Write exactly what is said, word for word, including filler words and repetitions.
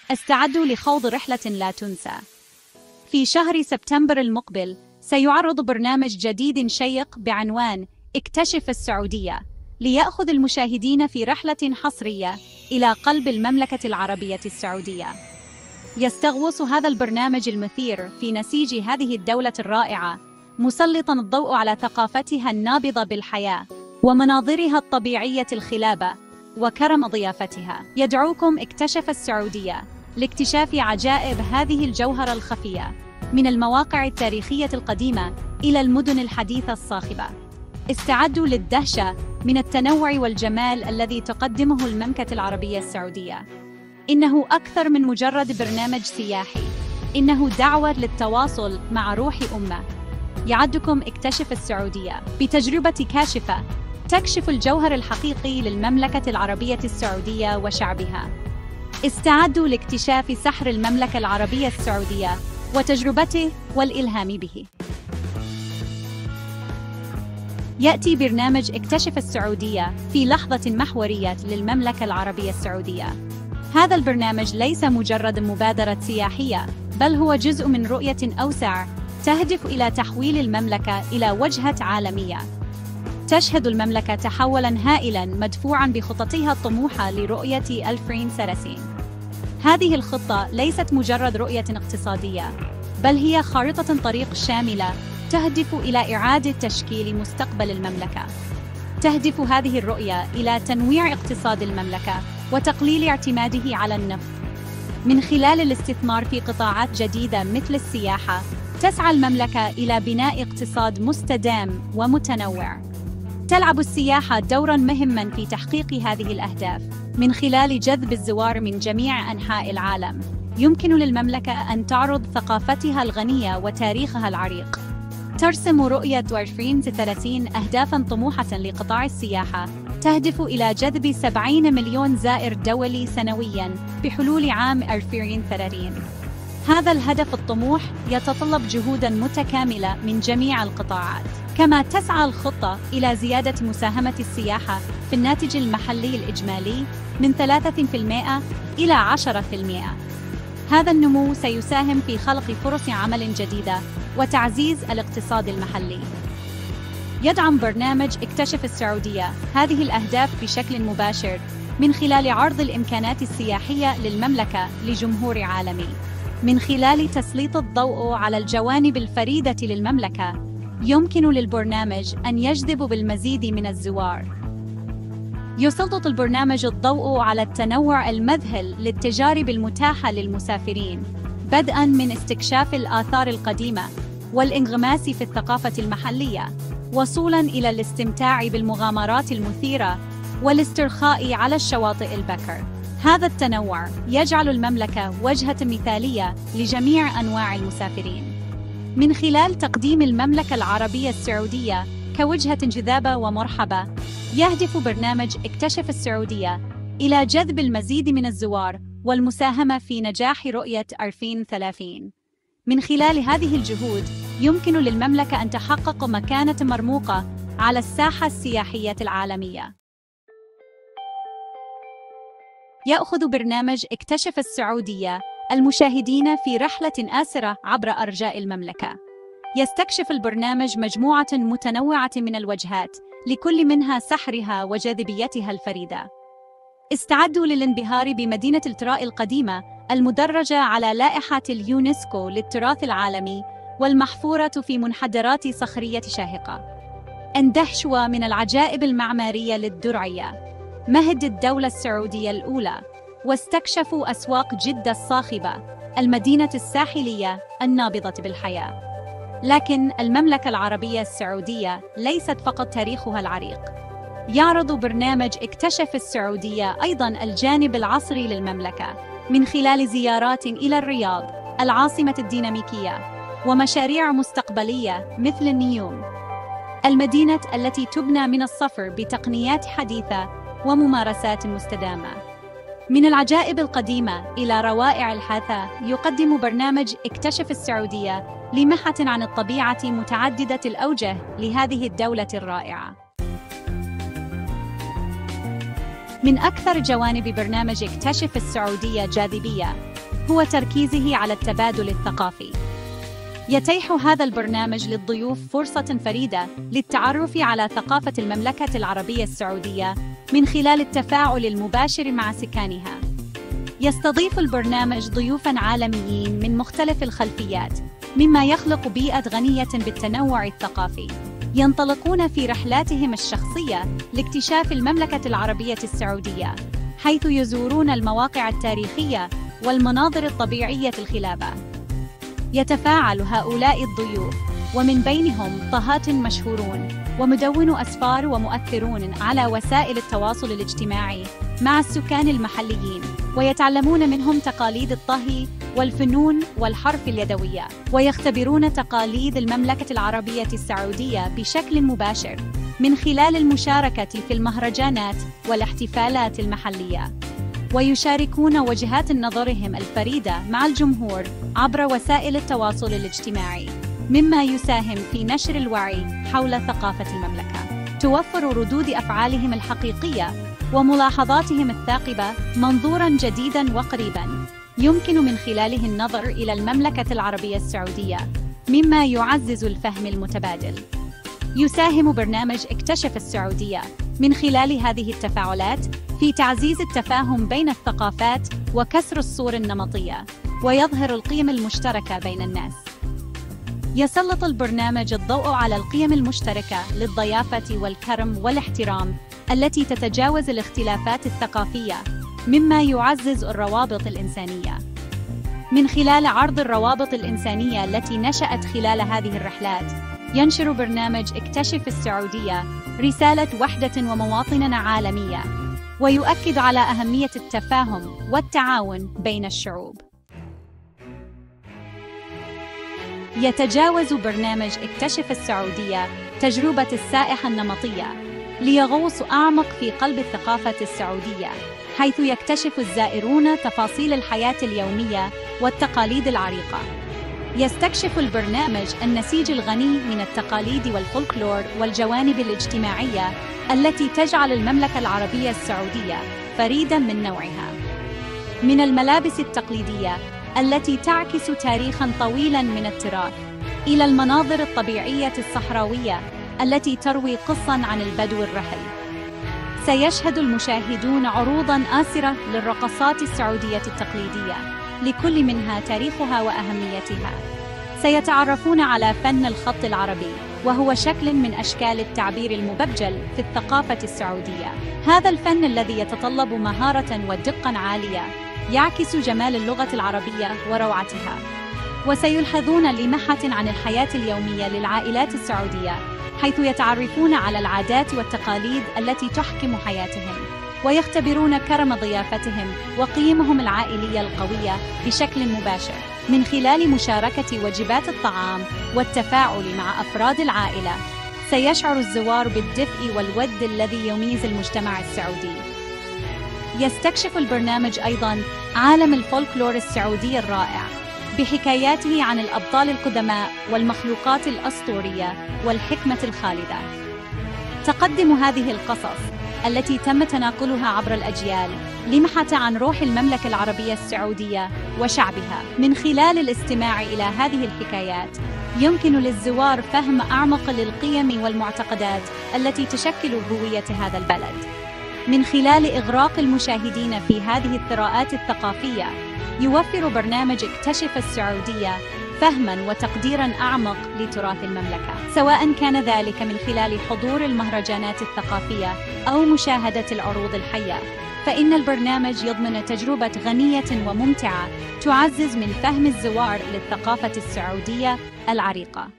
استعدوا لخوض رحلة لا تنسى. في شهر سبتمبر المقبل سيعرض برنامج جديد شيق بعنوان اكتشف السعودية، ليأخذ المشاهدين في رحلة حصرية إلى قلب المملكة العربية السعودية. يستغوص هذا البرنامج المثير في نسيج هذه الدولة الرائعة، مسلطاً الضوء على ثقافتها النابضة بالحياة ومناظرها الطبيعية الخلابة وكرم ضيافتها. يدعوكم اكتشف السعودية لاكتشاف عجائب هذه الجوهرة الخفية، من المواقع التاريخية القديمة إلى المدن الحديثة الصاخبة. استعدوا للدهشة من التنوع والجمال الذي تقدمه المملكة العربية السعودية. إنه أكثر من مجرد برنامج سياحي، إنه دعوة للتواصل مع روح أمة. يعدكم اكتشف السعودية بتجربة كاشفة تكشف الجوهر الحقيقي للمملكة العربية السعودية وشعبها. استعدوا لاكتشاف سحر المملكة العربية السعودية وتجربته والإلهام به. يأتي برنامج اكتشف السعودية في لحظة محورية للمملكة العربية السعودية. هذا البرنامج ليس مجرد مبادرة سياحية، بل هو جزء من رؤية أوسع تهدف إلى تحويل المملكة إلى وجهة عالمية. تشهد المملكة تحولاً هائلاً مدفوعاً بخططها الطموحة لرؤية ألفين وثلاثين. هذه الخطة ليست مجرد رؤية اقتصادية، بل هي خارطة طريق شاملة تهدف إلى إعادة تشكيل مستقبل المملكة. تهدف هذه الرؤية إلى تنويع اقتصاد المملكة وتقليل اعتماده على النفط. من خلال الاستثمار في قطاعات جديدة مثل السياحة، تسعى المملكة إلى بناء اقتصاد مستدام ومتنوع. تلعب السياحة دوراً مهماً في تحقيق هذه الأهداف. من خلال جذب الزوار من جميع أنحاء العالم، يمكن للمملكة أن تعرض ثقافتها الغنية وتاريخها العريق. ترسم رؤية ألفين وثلاثين أهدافاً طموحة لقطاع السياحة تهدف إلى جذب سبعين مليون زائر دولي سنوياً بحلول عام ألفين وثلاثين. هذا الهدف الطموح يتطلب جهوداً متكاملة من جميع القطاعات. كما تسعى الخطة إلى زيادة مساهمة السياحة في الناتج المحلي الإجمالي من ثلاثة بالمئة إلى عشرة بالمئة. هذا النمو سيساهم في خلق فرص عمل جديدة وتعزيز الاقتصاد المحلي. يدعم برنامج اكتشف السعودية هذه الأهداف بشكل مباشر من خلال عرض الإمكانات السياحية للمملكة لجمهور عالمي. من خلال تسليط الضوء على الجوانب الفريدة للمملكة، يمكن للبرنامج أن يجذب بالمزيد من الزوار. يسلط البرنامج الضوء على التنوع المذهل للتجارب المتاحة للمسافرين، بدءاً من استكشاف الآثار القديمة والانغماس في الثقافة المحلية، وصولاً إلى الاستمتاع بالمغامرات المثيرة والاسترخاء على الشواطئ البكر. هذا التنوع يجعل المملكة وجهة مثالية لجميع أنواع المسافرين. من خلال تقديم المملكة العربية السعودية كوجهة جذابة ومرحبة، يهدف برنامج اكتشف السعودية إلى جذب المزيد من الزوار والمساهمة في نجاح رؤية ألفين وثلاثين. من خلال هذه الجهود، يمكن للمملكة أن تحقق مكانة مرموقة على الساحة السياحية العالمية. يأخذ برنامج اكتشف السعودية المشاهدين في رحلة آسرة عبر أرجاء المملكة. يستكشف البرنامج مجموعة متنوعة من الوجهات، لكل منها سحرها وجاذبيتها الفريدة. استعدوا للانبهار بمدينة التراء القديمة المدرجة على لائحة اليونسكو للتراث العالمي والمحفورة في منحدرات صخرية شاهقة. اندهشوا من العجائب المعمارية للدرعية، مهد الدولة السعودية الأولى، واستكشفوا أسواق جدة الصاخبة، المدينة الساحلية النابضة بالحياة. لكن المملكة العربية السعودية ليست فقط تاريخها العريق. يعرض برنامج اكتشف السعودية أيضاً الجانب العصري للمملكة، من خلال زيارات إلى الرياض، العاصمة الديناميكية، ومشاريع مستقبلية مثل النيوم، المدينة التي تبنى من الصفر بتقنيات حديثة وممارسات مستدامة. من العجائب القديمة إلى روائع الحاثة، يقدم برنامج اكتشف السعودية لمحة عن الطبيعة متعددة الأوجه لهذه الدولة الرائعة. من أكثر جوانب برنامج اكتشف السعودية جاذبية هو تركيزه على التبادل الثقافي. يتيح هذا البرنامج للضيوف فرصة فريدة للتعرف على ثقافة المملكة العربية السعودية من خلال التفاعل المباشر مع سكانها. يستضيف البرنامج ضيوفاً عالميين من مختلف الخلفيات، مما يخلق بيئة غنية بالتنوع الثقافي. ينطلقون في رحلاتهم الشخصية لاكتشاف المملكة العربية السعودية، حيث يزورون المواقع التاريخية والمناظر الطبيعية الخلابة. يتفاعل هؤلاء الضيوف، ومن بينهم طهاة مشهورون ومدون أسفار ومؤثرون على وسائل التواصل الاجتماعي مع السكان المحليين، ويتعلمون منهم تقاليد الطهي والفنون والحرف اليدوية، ويختبرون تقاليد المملكة العربية السعودية بشكل مباشر من خلال المشاركة في المهرجانات والاحتفالات المحلية. ويشاركون وجهات نظرهم الفريدة مع الجمهور عبر وسائل التواصل الاجتماعي، مما يساهم في نشر الوعي حول ثقافة المملكة. توفر ردود أفعالهم الحقيقية وملاحظاتهم الثاقبة منظوراً جديداً وقريباً يمكن من خلاله النظر إلى المملكة العربية السعودية، مما يعزز الفهم المتبادل. يساهم برنامج اكتشف السعودية من خلال هذه التفاعلات في تعزيز التفاهم بين الثقافات وكسر الصور النمطية، ويظهر القيم المشتركة بين الناس. يسلط البرنامج الضوء على القيم المشتركة للضيافة والكرم والاحترام التي تتجاوز الاختلافات الثقافية، مما يعزز الروابط الإنسانية. من خلال عرض الروابط الإنسانية التي نشأت خلال هذه الرحلات، ينشر برنامج اكتشف السعودية رسالة وحدة ومواطن عالمية، ويؤكد على أهمية التفاهم والتعاون بين الشعوب. يتجاوز برنامج اكتشف السعودية تجربة السائح النمطية ليغوص أعمق في قلب الثقافة السعودية، حيث يكتشف الزائرون تفاصيل الحياة اليومية والتقاليد العريقة. يستكشف البرنامج النسيج الغني من التقاليد والفولكلور والجوانب الاجتماعية التي تجعل المملكة العربية السعودية فريداً من نوعها. من الملابس التقليدية التي تعكس تاريخاً طويلاً من التراث، إلى المناظر الطبيعية الصحراوية التي تروي قصاً عن البدو الرحل. سيشهد المشاهدون عروضاً آسرة للرقصات السعودية التقليدية، لكل منها تاريخها وأهميتها. سيتعرفون على فن الخط العربي، وهو شكل من أشكال التعبير المبجل في الثقافة السعودية. هذا الفن الذي يتطلب مهارة ودقة عالية يعكس جمال اللغة العربية وروعتها. وسيلحظون لمحة عن الحياة اليومية للعائلات السعودية، حيث يتعرفون على العادات والتقاليد التي تحكم حياتهم، ويختبرون كرم ضيافتهم وقيمهم العائلية القوية بشكل مباشر من خلال مشاركة وجبات الطعام والتفاعل مع أفراد العائلة. سيشعر الزوار بالدفء والود الذي يميز المجتمع السعودي. يستكشف البرنامج أيضاً عالم الفولكلور السعودي الرائع، بحكاياته عن الأبطال القدماء والمخلوقات الأسطورية والحكمة الخالدة. تقدم هذه القصص التي تم تناقلها عبر الأجيال لمحة عن روح المملكة العربية السعودية وشعبها. من خلال الاستماع إلى هذه الحكايات، يمكن للزوار فهم أعمق للقيم والمعتقدات التي تشكل هوية هذا البلد. من خلال إغراق المشاهدين في هذه الثراءات الثقافية، يوفر برنامج اكتشف السعودية فهماً وتقديراً أعمق لتراث المملكة، سواء كان ذلك من خلال حضور المهرجانات الثقافية أو مشاهدة العروض الحية. فإن البرنامج يضمن تجربة غنية وممتعة تعزز من فهم الزوار للثقافة السعودية العريقة.